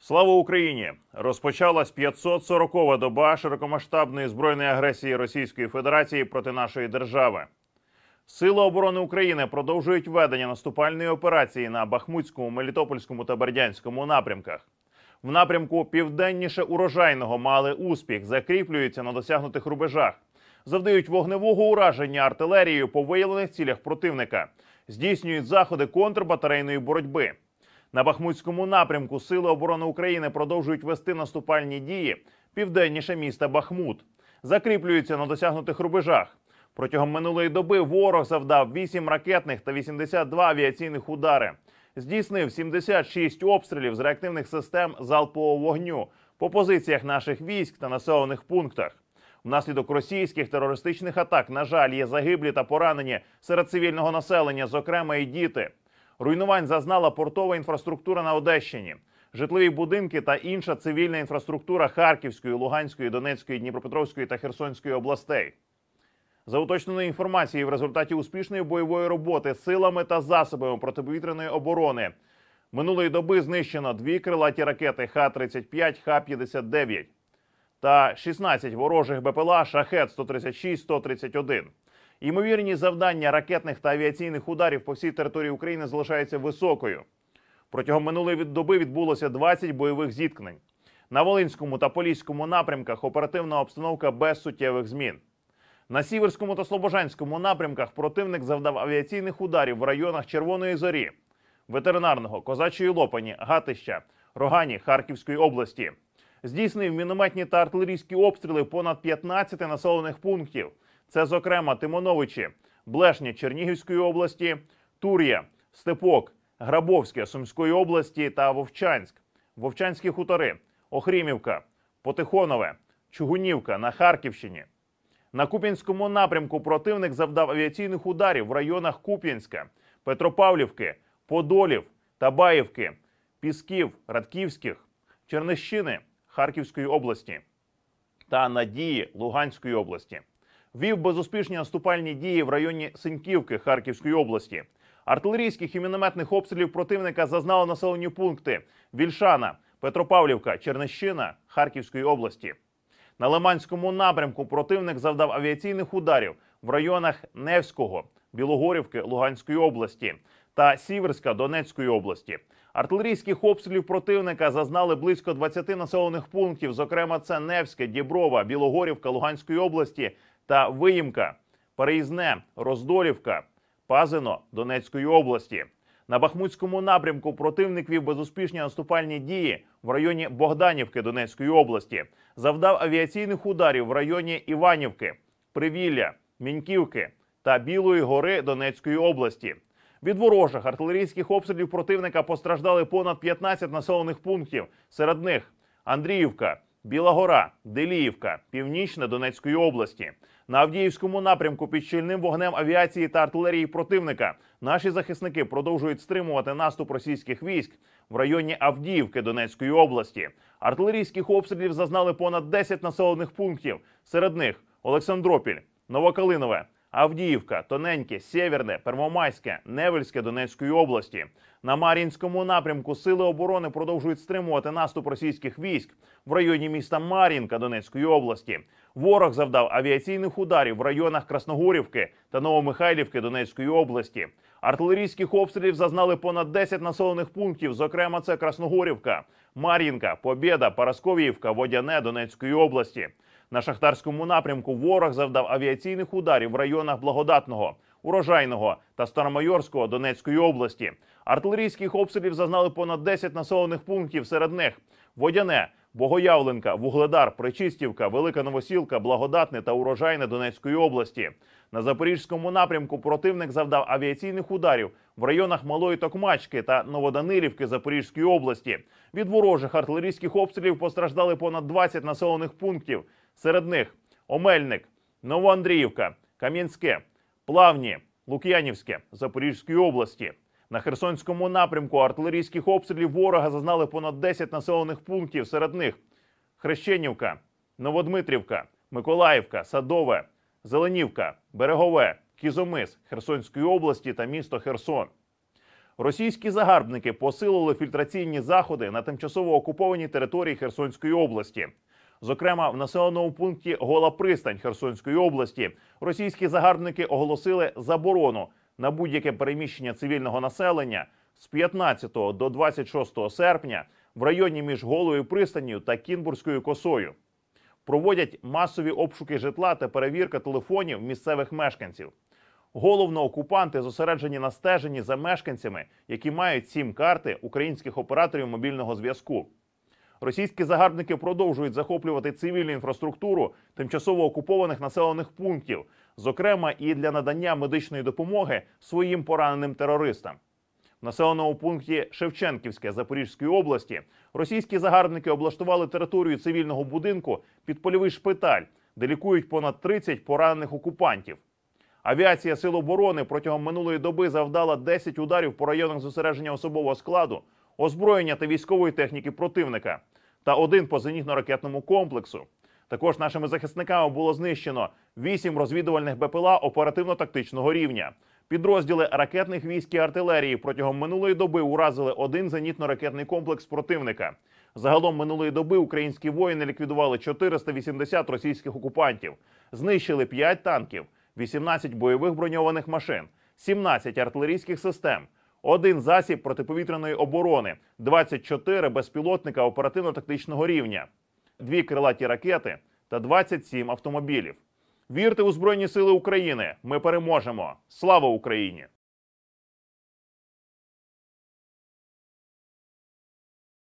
Слава Україні! Розпочалась 540-ва доба широкомасштабної збройної агресії Російської Федерації проти нашої держави. Сили оборони України продовжують ведення наступальної операції на Бахмутському, Мелітопольському та Бердянському напрямках. В напрямку південніше Урожайного мали успіх, закріплюються на досягнутих рубежах, завдають вогневого ураження артилерією по виявлених цілях противника, здійснюють заходи контрбатарейної боротьби. На Бахмутському напрямку Сили оборони України продовжують вести наступальні дії південніше міста Бахмут, закріплюються на досягнутих рубежах. Протягом минулої доби ворог завдав 8 ракетних та 82 авіаційних удари. Здійснив 76 обстрілів з реактивних систем залпового вогню по позиціях наших військ та населених пунктах. Внаслідок російських терористичних атак, на жаль, є загиблі та поранені серед цивільного населення, зокрема і діти. Руйнувань зазнала портова інфраструктура на Одещині, житлові будинки та інша цивільна інфраструктура Харківської, Луганської, Донецької, Дніпропетровської та Херсонської областей. За уточненою інформацією, в результаті успішної бойової роботи силами та засобами протиповітряної оборони минулої доби знищено 2 крилаті ракети Х-35, Х-59 та 16 ворожих БПЛА Шахед-136, 131. Ймовірні завдання ракетних та авіаційних ударів по всій території України залишаються високою. Протягом минулої доби відбулося 20 бойових зіткнень. На Волинському та Поліському напрямках оперативна обстановка без суттєвих змін. На Сіверському та Слобожанському напрямках противник завдав авіаційних ударів в районах Червоної Зорі, Ветеринарного, Козачої Лопані, Гатища, Рогані Харківської області. Здійснив мінометні та артилерійські обстріли понад 15 населених пунктів. Це, зокрема, Тимоновичі, Блешня Чернігівської області, Тур'я, Степок, Грабовське Сумської області та Вовчанськ, Вовчанські хутори, Охрімівка, Потихонове, Чугунівка на Харківщині. На Куп'янському напрямку противник завдав авіаційних ударів в районах Куп'янська, Петропавлівки, Подолів, Табаївки, Пісків, Радківських, Чернищини Харківської області та Надії Луганської області. Вів безуспішні наступальні дії в районі Синьківки Харківської області. Артилерійських і мінометних обстрілів противника зазнали населені пункти Вільшана, Петропавлівка, Чернищина Харківської області. На Лиманському напрямку противник завдав авіаційних ударів в районах Невського, Білогорівки Луганської області та Сіверська Донецької області. Артилерійських обстрілів противника зазнали близько 20 населених пунктів, зокрема це Невське, Діброва, Білогорівка Луганської області та Виїмка, Переїзне, Роздолівка, Пазино Донецької області. На Бахмутському напрямку противник вів безуспішні наступальні дії в районі Богданівки Донецької області. Завдав авіаційних ударів в районі Іванівки, Привілля, Міньківки та Білої гори Донецької області. Від ворожих артилерійських обстрілів противника постраждали понад 15 населених пунктів. Серед них Андріївка, Біла Гора, Деліївка, Північне Донецької області. На Авдіївському напрямку під щільним вогнем авіації та артилерії противника наші захисники продовжують стримувати наступ російських військ в районі Авдіївки Донецької області. Артилерійських обстрілів зазнали понад 10 населених пунктів. Серед них Олександропіль, Новокалинове, Авдіївка, Тоненьке, Сєвєрне, Первомайське, Невельське Донецької області. На Мар'їнському напрямку Сили оборони продовжують стримувати наступ російських військ в районі міста Мар'їнка Донецької області. Ворог завдав авіаційних ударів в районах Красногорівки та Новомихайлівки Донецької області. Артилерійських обстрілів зазнали понад 10 населених пунктів, зокрема це Красногорівка, Мар'їнка, Побєда, Парасковіївка, Водяне Донецької області. На Шахтарському напрямку ворог завдав авіаційних ударів в районах Благодатного, Урожайного та Старомайорського Донецької області. Артилерійських обстрілів зазнали понад 10 населених пунктів, серед них Водяне, Богоявленка, Вугледар, Причистівка, Велика Новосілка, Благодатне та Урожайне Донецької області. На Запорізькому напрямку противник завдав авіаційних ударів в районах Малої Токмачки та Новоданилівки Запорізької області. Від ворожих артилерійських обстрілів постраждали понад 20 населених пунктів. Серед них Омельник, Новоандріївка, Кам'янське, Плавні, Лук'янівське Запорізької області. На Херсонському напрямку артилерійських обстрілів ворога зазнали понад 10 населених пунктів. Серед них Хрещенівка, Новодмитрівка, Миколаївка, Садове, Зеленівка, Берегове, Кізомис Херсонської області та місто Херсон. Російські загарбники посилили фільтраційні заходи на тимчасово окупованій території Херсонської області. Зокрема, в населеному пункті Гола Пристань Херсонської області російські загарбники оголосили заборону на будь-яке переміщення цивільного населення з 15 до 26 серпня в районі між Голою Пристанню та Кінбурзькою косою. Проводять масові обшуки житла та перевірка телефонів місцевих мешканців. Головно, окупанти зосереджені на стеженні за мешканцями, які мають сім-карти українських операторів мобільного зв'язку. Російські загарбники продовжують захоплювати цивільну інфраструктуру тимчасово окупованих населених пунктів, зокрема і для надання медичної допомоги своїм пораненим терористам. В населеному пункті Шевченківське Запорізької області російські загарбники облаштували територію цивільного будинку під польовий шпиталь, де лікують понад 30 поранених окупантів. Авіація Сил оборони протягом минулої доби завдала 10 ударів по районах зосередження особового складу, озброєння та військової техніки противника та 1 по зенітно-ракетному комплексу. Також нашими захисниками було знищено 8 розвідувальних БПЛА оперативно-тактичного рівня. Підрозділи ракетних військ і артилерії протягом минулої доби уразили 1 зенітно-ракетний комплекс противника. Загалом минулої доби українські воїни ліквідували 480 російських окупантів, знищили 5 танків, 18 бойових броньованих машин, 17 артилерійських систем, 1 засіб протиповітряної оборони, 24 безпілотника оперативно-тактичного рівня, 2 крилаті ракети та 27 автомобілів. Вірте у Збройні Сили України! Ми переможемо! Слава Україні!